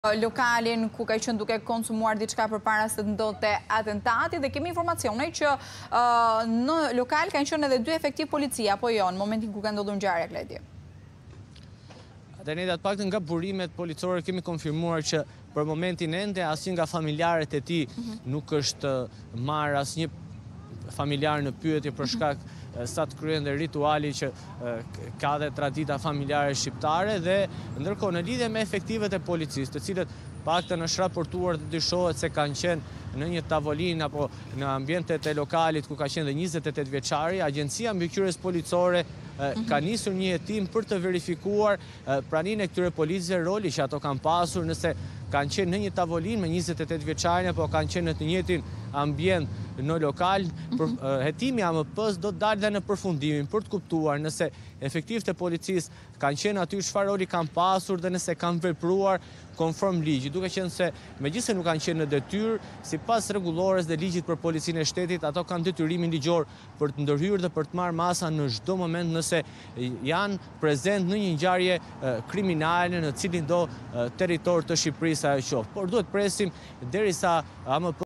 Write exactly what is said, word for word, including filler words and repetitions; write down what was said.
Lokalin ku ka qenë duke konsumuar diçka përpara se të ndodhte atentati dhe kemi informacione që uh, në lokal kanë qenë edhe dy efektiv policia, apo jo, në momentin ku ka ndodhur ngjarja, Kledi. Atëherë të paktën nga burimet policore kemi konfirmuar që për momentin ende asnjë nga familjarët e tij mm -hmm. nuk është marrë asnjë familjar në pyetje për shkak mm -hmm. sa të kryen dhe rituali që ka dhe tradita familjare shqiptare dhe ndërkohë në lidhje me efektivet e policisë, të cilët paktën është raportuar dhe dyshohet se kanë qenë në një tavolinë apo në ambientet e lokalit ku ka qenë dhe njëzet e tetë vjeçari, Agjencia Mbikëqyrjes Policore Mm-hmm. ka nisur një hetim për të verifikuar praninë e këtyre policëve, roli që ato kanë pasur nëse kanë qenë në një tavolinë me njëzet e tetë vjeçarin apo kanë qenë në të njëjtin ambient në lokal. Mm-hmm. Për, hetimi A M P-s do të dalë dhe në përfundimin për të kuptuar nëse efektivët e policisë kanë qenë aty, çfarë roli kanë pasur dhe nëse kanë vepruar konform ligjit, duke qenë se megjithëse nuk kanë qenë në detyrë, sipas rregullores dhe ligjit për policinë e shtetit, ato kanë detyrimin ligjor për të ndërhyrë dhe për të marrë masa në çdo moment nëse janë prezent në një ngjarje kriminale në cilin do territor të Shqipërisë ajo qoftë. Por duhet presim derisa A M P